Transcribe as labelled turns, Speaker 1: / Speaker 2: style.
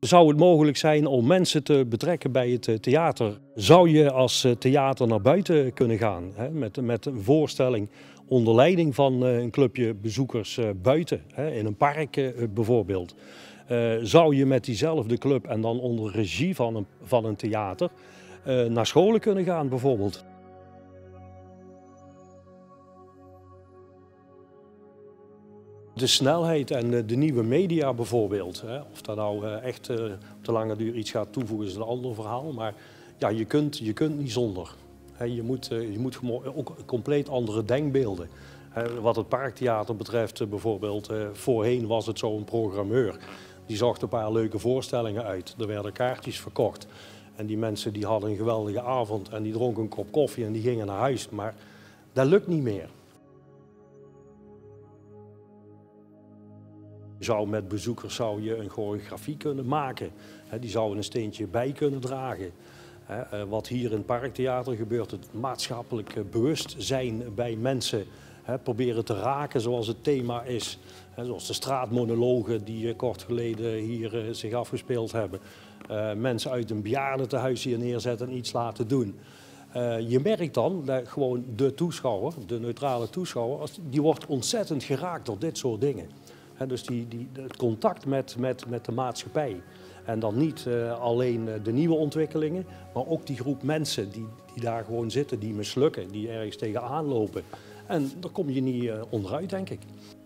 Speaker 1: Zou het mogelijk zijn om mensen te betrekken bij het theater? Zou je als theater naar buiten kunnen gaan, hè? Met een voorstelling onder leiding van een clubje bezoekers buiten, hè? In een park bijvoorbeeld. Zou je met diezelfde club en dan onder regie van een theater naar scholen kunnen gaan bijvoorbeeld? De snelheid en de nieuwe media bijvoorbeeld. Hè? Of dat nou echt op de lange duur iets gaat toevoegen is een ander verhaal. Maar ja, je kunt niet zonder. Hè? Je moet ook compleet andere denkbeelden. Wat het Parktheater betreft bijvoorbeeld, voorheen was het zo'n programmeur. Die zocht een paar leuke voorstellingen uit. Er werden kaartjes verkocht. En die mensen die hadden een geweldige avond en die dronken een kop koffie en die gingen naar huis. Maar dat lukt niet meer. Met bezoekers zou je een choreografie kunnen maken. Die zouden een steentje bij kunnen dragen. Wat hier in het Parktheater gebeurt, het maatschappelijk bewustzijn bij mensen proberen te raken zoals het thema is. Zoals de straatmonologen die kort geleden hier zich afgespeeld hebben. Mensen uit een bejaardentehuis hier neerzetten en iets laten doen. Je merkt dan dat gewoon de toeschouwer, de neutrale toeschouwer, die wordt ontzettend geraakt door dit soort dingen. Dus het contact met de maatschappij. En dan niet alleen de nieuwe ontwikkelingen, maar ook die groep mensen die daar gewoon zitten, die mislukken, die ergens tegenaan lopen. En daar kom je niet onderuit, denk ik.